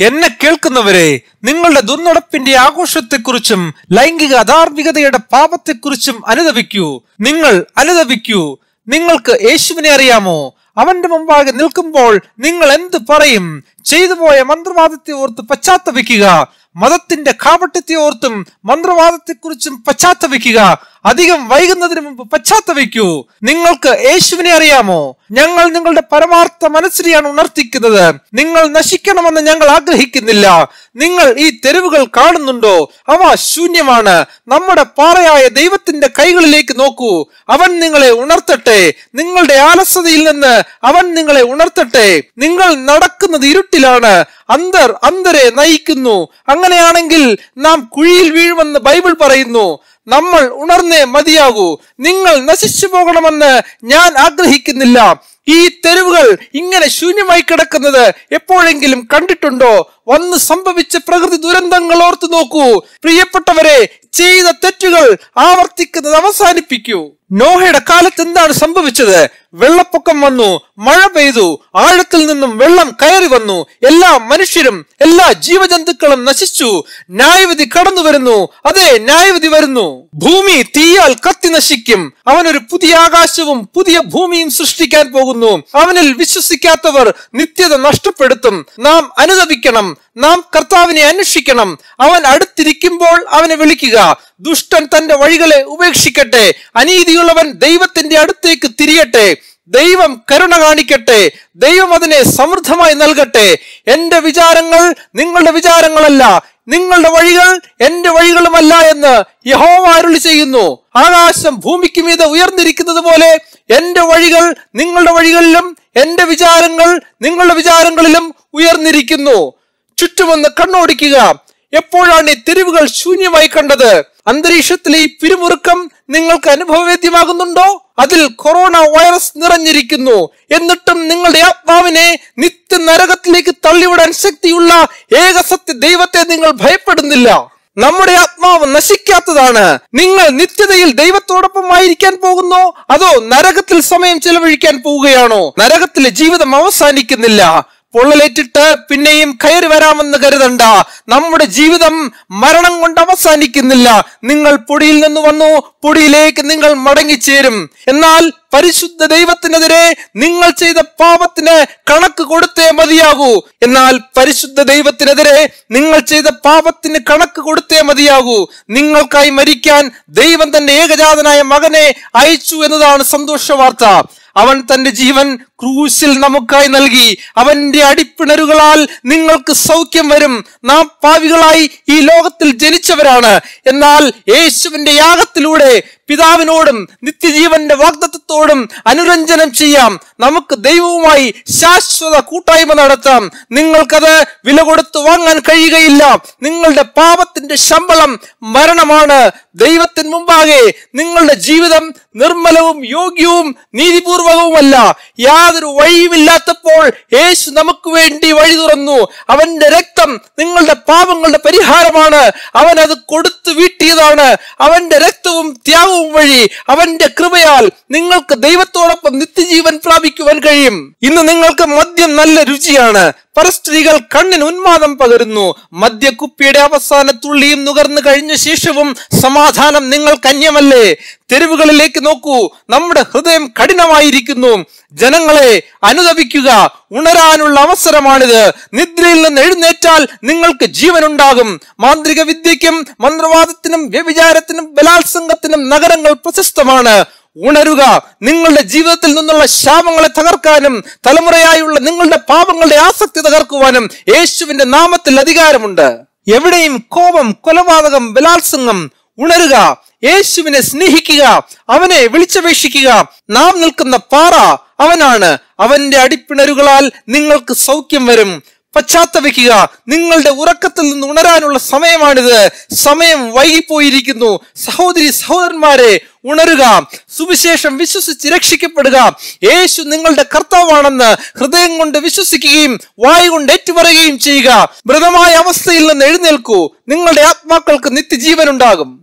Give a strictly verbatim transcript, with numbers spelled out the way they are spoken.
എന്നെ കേൾക്കുന്നവരെ, നിങ്ങളുടെ ദുർനടപ്പിന്റെ ആഘോഷത്തെക്കുറിച്ചും ലൈംഗിക അധാർമികതയുടെ പാപത്തെക്കുറിച്ചും അനുതപിക്കൂ. നിങ്ങൾ അനുതപിക്കൂ. നിങ്ങൾക്ക് യേശുവിനെ അറിയാമോ? അവന്റെ മുമ്പാകെ നിൽക്കുമ്പോൾ നിങ്ങൾ എന്ത് പറയും? ചെയ്തുപോയ മന്ത്രവാദത്തെ ഓർത്ത് പശ്ചാത്തപിക്കുക. മതത്തിന്റെ കാപട്യത്തെ ഓർത്തും മന്ത്രവാദത്തെക്കുറിച്ചും പശ്ചാത്തപിക്കുക. അധികം വൈകുന്നതിന് മുമ്പ് പശ്ചാത്തപിക്കൂ. നിങ്ങൾക്ക് യേശുവിനെ അറിയാമോ? ഞങ്ങൾ നിങ്ങളുടെ പരമാർത്ഥ മനസ്സിനെയാണ് ഉണർത്തിക്കുന്നത്. നിങ്ങൾ നശിക്കണമെന്ന് ഞങ്ങൾ ആഗ്രഹിക്കുന്നില്ല. നിങ്ങൾ ഈ തെരുവുകൾ കാണുന്നുണ്ടോ? അവ ശൂന്യമാണ്. നമ്മുടെ പാറയായ ദൈവത്തിന്റെ കൈകളിലേക്ക് നോക്കൂ. അവൻ നിങ്ങളെ ഉണർത്തട്ടെ. നിങ്ങളുടെ ആലസ്യതയിൽ നിന്ന് അവൻ നിങ്ങളെ ഉണർത്തട്ടെ. നിങ്ങൾ നടക്കുന്നത് ഇരുട്ടിലാണ്. അന്തർ അന്തരെ നയിക്കുന്നു. അങ്ങനെയാണെങ്കിൽ നാം കുഴിയിൽ വീഴുമെന്ന് ബൈബിൾ പറയുന്നു. നമ്മൾ ഉണർന്നേ മതിയാകൂ. നിങ്ങൾ നശിച്ചു പോകണമെന്ന് ഞാൻ ആഗ്രഹിക്കുന്നില്ല. ഈ തെരുവുകൾ ഇങ്ങനെ ശൂന്യമായി കിടക്കുന്നത് എപ്പോഴെങ്കിലും കണ്ടിട്ടുണ്ടോ? വന്ന് സംഭവിച്ച പ്രകൃതി ദുരന്തങ്ങൾ ഓർത്തു നോക്കൂ. പ്രിയപ്പെട്ടവരെ, ചെയ്ത തെറ്റുകൾ ആവർത്തിക്കുന്നത് അവസാനിപ്പിക്കൂ. നോഹയുടെ കാലത്ത് എന്താണ് സംഭവിച്ചത്? വെള്ളപ്പൊക്കം വന്നു, മഴ പെയ്തു, ആഴത്തിൽ നിന്നും വെള്ളം കയറി വന്നു. എല്ലാ മനുഷ്യരും എല്ലാ ജീവജന്തുക്കളും നശിച്ചു. ന്യായവിധി കടന്നു വരുന്നു. അതെ, ന്യായവിധി വരുന്നു. ഭൂമി തീയാൽ കത്തി നശിക്കും. അവനൊരു പുതിയ ആകാശവും പുതിയ ഭൂമിയും സൃഷ്ടിക്കാൻ പോകുന്നു. അവനിൽ വിശ്വസിക്കാത്തവർ നിത്യത നഷ്ടപ്പെടുത്തും. നാം അനുതപിക്കണം. നാം കർത്താവിനെ അന്വേഷിക്കണം. അവൻ അടുത്തിരിക്കുമ്പോൾ അവനെ വിളിക്കുക. ദുഷ്ടൻ തന്റെ വഴികളെ ഉപേക്ഷിക്കട്ടെ. അനീതിയുള്ളവൻ ദൈവത്തിന്റെ അടുത്തേക്ക് തിരിയട്ടെ. ദൈവം കരുണ കാണിക്കട്ടെ. ദൈവം അതിനെ സമൃദ്ധമായി നൽകട്ടെ. എന്റെ വിചാരങ്ങൾ നിങ്ങളുടെ വിചാരങ്ങളല്ല, നിങ്ങളുടെ വഴികൾ എന്റെ വഴികളുമല്ല എന്ന് യഹോവ അരുളി ചെയ്യുന്നു. ആകാശം ഭൂമിക്ക് മീതെ ഉയർന്നിരിക്കുന്നത് പോലെ എന്റെ വഴികൾ നിങ്ങളുടെ വഴികളിലും എന്റെ വിചാരങ്ങൾ നിങ്ങളുടെ വിചാരങ്ങളിലും ഉയർന്നിരിക്കുന്നു. ചുറ്റുമൊന്ന് കണ്ണോടിക്കുക. എപ്പോഴാണ് ഈ തെരുവുകൾ ശൂന്യമായി കണ്ടത്? അന്തരീക്ഷത്തിലെ ഈ പിരിമുറുക്കം നിങ്ങൾക്ക് അനുഭവവേദ്യമാകുന്നുണ്ടോ? അതിൽ കൊറോണ വൈറസ് നിറഞ്ഞിരിക്കുന്നു. എന്നിട്ടും നിങ്ങളുടെ ആത്മാവിനെ നിത്യ നരകത്തിലേക്ക് തള്ളിവിടാൻ ശക്തിയുള്ള ഏകസത്യ ദൈവത്തെ നിങ്ങൾ ഭയപ്പെടുന്നില്ല. നമ്മുടെ ആത്മാവ് നശിക്കാത്തതാണ്. നിങ്ങൾ നിത്യതയിൽ ദൈവത്തോടൊപ്പം ആയിരിക്കാൻ പോകുന്നോ, അതോ നരകത്തിൽ സമയം ചെലവഴിക്കാൻ പോവുകയാണോ? നരകത്തിലെ ജീവിതം അവസാനിക്കുന്നില്ല. പൊള്ളലേറ്റിട്ട് പിന്നെയും കയറി വരാമെന്ന് കരുതണ്ട. നമ്മുടെ ജീവിതം മരണം കൊണ്ട് അവസാനിക്കുന്നില്ല. നിങ്ങൾ പൊടിയിൽ നിന്ന് വന്നു, പൊടിയിലേക്ക് നിങ്ങൾ മടങ്ങിച്ചേരും. എന്നാൽ പരിശുദ്ധ ദൈവത്തിനെതിരെ നിങ്ങൾ ചെയ്ത പാപത്തിന് കണക്ക് കൊടുത്തേ മതിയാകൂ. എന്നാൽ പരിശുദ്ധ ദൈവത്തിനെതിരെ നിങ്ങൾ ചെയ്ത പാപത്തിന് കണക്ക് കൊടുത്തേ മതിയാകൂ. നിങ്ങൾക്കായി മരിക്കാൻ ദൈവം തന്റെ ഏകജാതനായ മകനെ അയച്ചു എന്നതാണ് സന്തോഷ വാർത്ത. അവൻ തന്റെ ജീവൻ ക്രൂശിൽ നമുക്കായി നൽകി. അവന്റെ അടിപ്പിണരുകളാൽ നിങ്ങൾക്ക് സൗഖ്യം വരും. നാം പാപികളായി ഈ ലോകത്തിൽ ജനിച്ചവരാണ്. എന്നാൽ യേശുവിന്റെ യാഗത്തിലൂടെ പിതാവിനോടും നിത്യജീവന്റെ വാഗ്ദത്തത്തോടും അനുരഞ്ജനം ചെയ്യാം. നമുക്ക് ദൈവവുമായി ശാശ്വത കൂട്ടായ്മ നടത്താം. നിങ്ങൾക്കത് വില കൊടുത്ത് വാങ്ങാൻ കഴിയുകയില്ല. നിങ്ങളുടെ പാപത്തിന്റെ ശമ്പളം മരണമാണ്. ദൈവത്തിന് മുമ്പാകെ നിങ്ങളുടെ ജീവിതം നിർമ്മലവും യോഗ്യവും നീതിപൂർവകവുമല്ല. യാതൊരു വഴിയുമില്ലാത്തപ്പോൾ യേശു നമുക്ക് വേണ്ടി വഴി തുറന്നു. അവന്റെ രക്തം നിങ്ങളുടെ പാപങ്ങളുടെ പരിഹാരമാണ്. അവൻ അത് കൊടുത്തു വീട്ടിയതാണ്. അവന്റെ രക്തവും ത്യാഗവും വഴി അവന്റെ കൃപയാൽ നിങ്ങൾക്ക് ദൈവത്തോടൊപ്പം നിത്യജീവൻ പ്രാപിക്കുവാൻ കഴിയും. ഇന്ന് നിങ്ങൾക്ക് മദ്യം നല്ല രുചിയാണ്. പരസ്ത്രീകൾ കണ്ണിന് ഉന്മാദം പകരുന്നു. മദ്യക്കുപ്പിയുടെ അവസാന തുള്ളിയും നുകർന്നു കഴിഞ്ഞ ശേഷവും സമാധാനം നിങ്ങൾക്ക് അന്യമല്ലേ? തെരുവുകളിലേക്ക് നോക്കൂ. നമ്മുടെ ഹൃദയം കഠിനമായിരിക്കുന്നു. ജനങ്ങളെ, അനുതപിക്കുക. ഉണരാനുള്ള അവസരമാണിത്. നിദ്രയിൽ നിന്ന് എഴുന്നേറ്റാൽ നിങ്ങൾക്ക് ജീവനുണ്ടാകും. മാന്ത്രിക വിദ്യയ്ക്കും മന്ത്രവാദത്തിനും വ്യഭിചാരത്തിനും ബലാത്സംഗത്തിനും നഗരങ്ങൾ പ്രശസ്തമാണ്. ഉണരുക. നിങ്ങളുടെ ജീവിതത്തിൽ നിന്നുള്ള ശാപങ്ങളെ തകർക്കാനും തലമുറയായുള്ള നിങ്ങളുടെ പാപങ്ങളുടെ ആസക്തി തകർക്കുവാനും യേശുവിന്റെ നാമത്തിൽ അധികാരമുണ്ട്. എവിടെയും കോപം, കൊലപാതകം, ബലാത്സംഗം. ഉണരുക. യേശുവിനെ സ്നേഹിക്കുക. അവനെ വിളിച്ചപേക്ഷിക്കുക. നാം നിൽക്കുന്ന പാറ അവനാണ്. അവന്റെ അടിപ്പിണരുകളാൽ നിങ്ങൾക്ക് സൗഖ്യം വരും. പശ്ചാത്തപിക്കുക. നിങ്ങളുടെ ഉറക്കത്തിൽ നിന്ന് ഉണരാനുള്ള സമയമാണിത്. സമയം വൈകിപ്പോയിരിക്കുന്നു. സഹോദരി സഹോദരന്മാരെ, ഉണരുക. സുവിശേഷം വിശ്വസിച്ച് രക്ഷിക്കപ്പെടുക. യേശു നിങ്ങളുടെ കർത്താവാണെന്ന് ഹൃദയം കൊണ്ട് വിശ്വസിക്കുകയും വായ് കൊണ്ട് ഏറ്റുപറയുകയും ചെയ്യുക. മൃതമായ അവസ്ഥയിൽ നിന്ന് എഴുന്നേൽക്കൂ. നിങ്ങളുടെ ആത്മാക്കൾക്ക് നിത്യജീവൻ ഉണ്ടാകും.